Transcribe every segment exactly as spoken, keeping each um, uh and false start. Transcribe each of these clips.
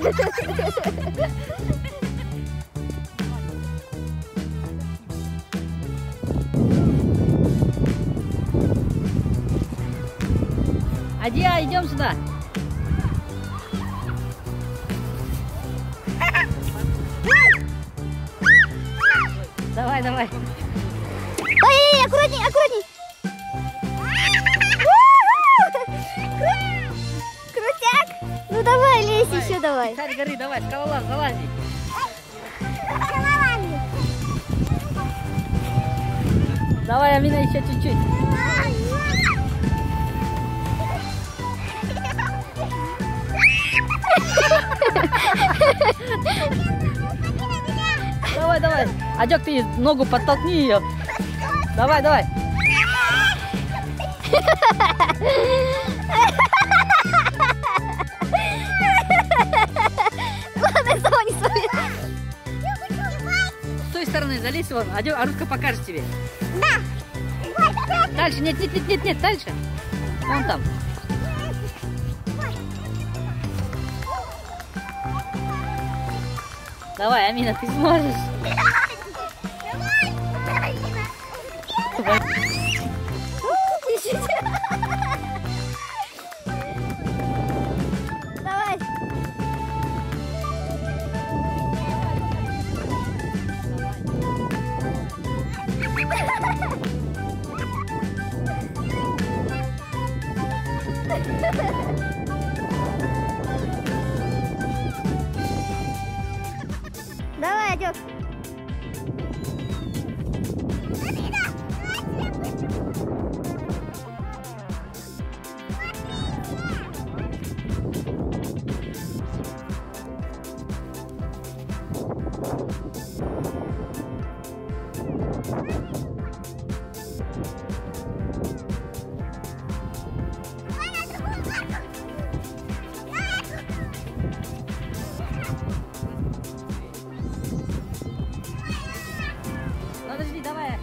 Адия, идем сюда. Давай, давай. Ой, аккуратней, аккуратней. Крутяк. Ну давай, лезь давай. Еще давай. Царь горы, давай, скалолаз, залази. Давай, Амина, еще чуть-чуть. Давай, давай. Адек, ты ногу подтолкни ее. Давай, давай. Ладно, сама не смотри. С той стороны залезь вон, Адек, Арушка покажет тебе. Да. Дальше, нет, нет, нет, нет, нет, дальше. Вон там. Давай, Амина, ты сможешь. Давай. Давай. Давай, Адек. Подожди, давай.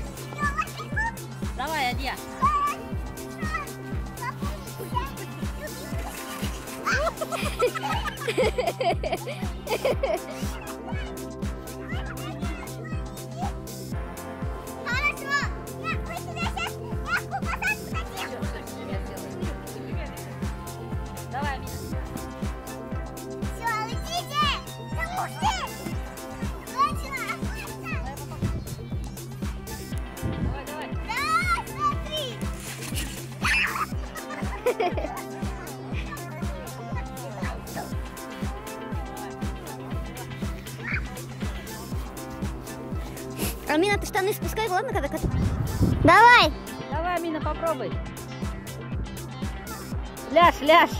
Давай, Адия. Давай, Амина. Все, летите! Запусти! Давай, давай. Да, смотри! Амина, ты штаны спускай, ладно, когда катаешь? Давай! Давай, Амина, попробуй. Ляж, ляж.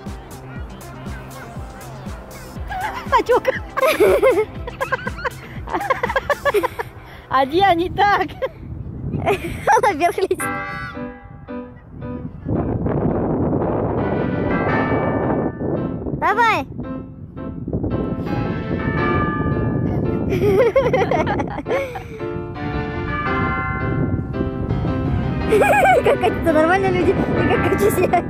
Адек. Адия, не так. Она вверх летит. Давай! Как катятся нормальные люди, и как качусь я.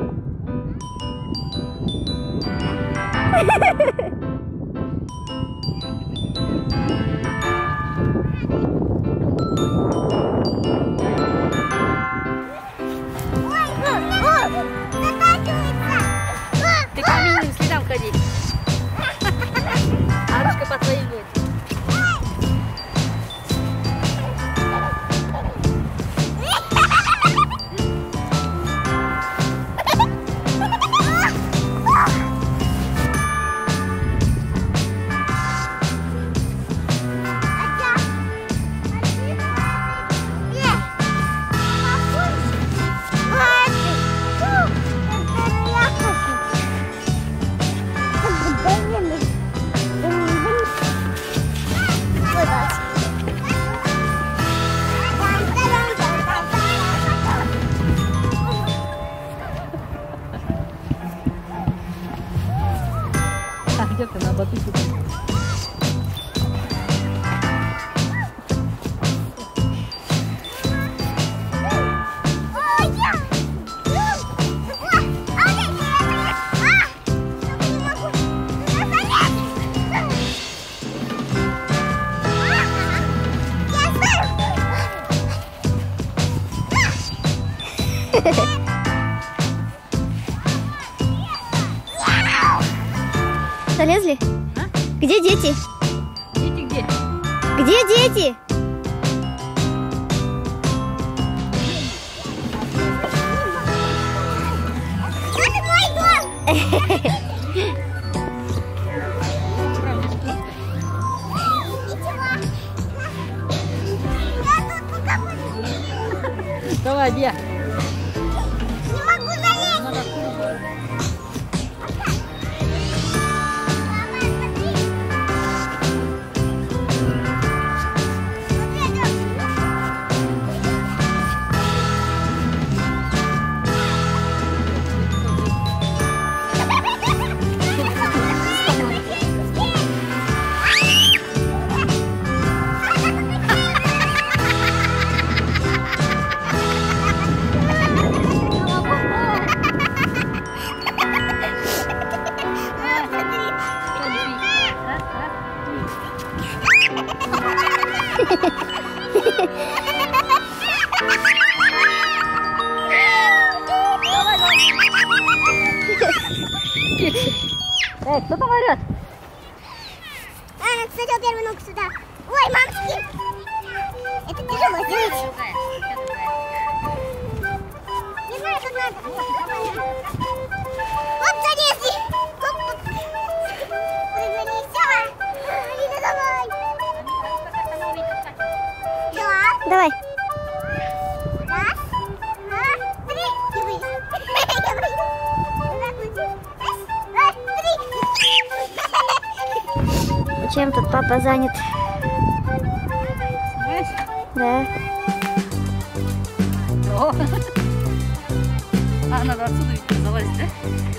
Ты по минимум следам ходи. Арушка по твоим будет. Где ты на батуте? Залезли? А? Где дети? Дети где? Где дети? Это мой дом! Давай, где? Не могу залезть! Надо Эй, кто там орёт? А, надо сначала первую ногу сюда. Ой, мамочки! Это тяжело сделать. Не знаю, как надо. Оп, залезли! Оп, оп. Прыгали, все. Алина, давай. Да. Давай. Раз, два, три. И вылез. Я вылез. Раз, два, три. Чем тут папа занят? Знаешь? Да. О. А, надо отсюда ведь залазить, да?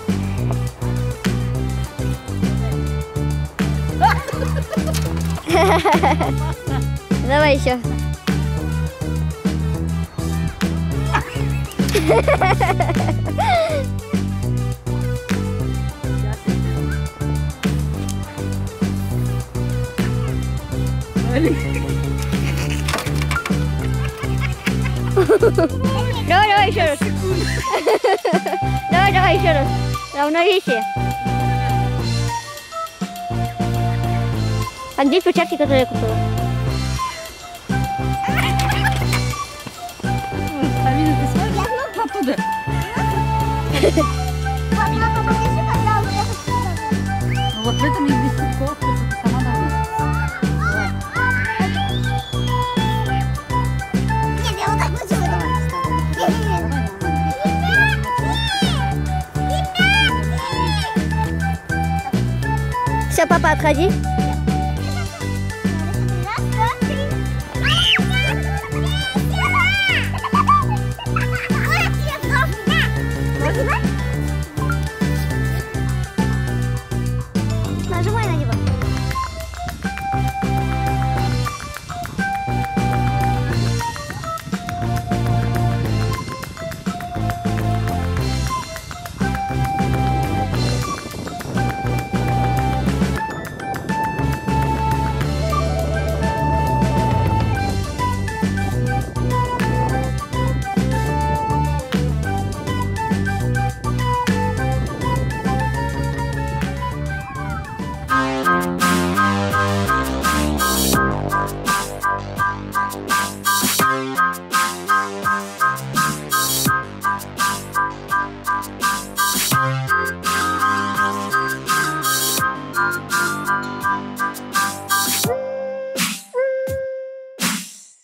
Давай еще. Давай, давай еще раз. Давай, давай еще раз. Равновесие. А где перчатки, которые я купила? Алина, ты смотришь оттуда? Ну вот в этом и без цветков, ты сама должна. Нет, я вот так буду. Все, папа, отходи. Нажимай на него.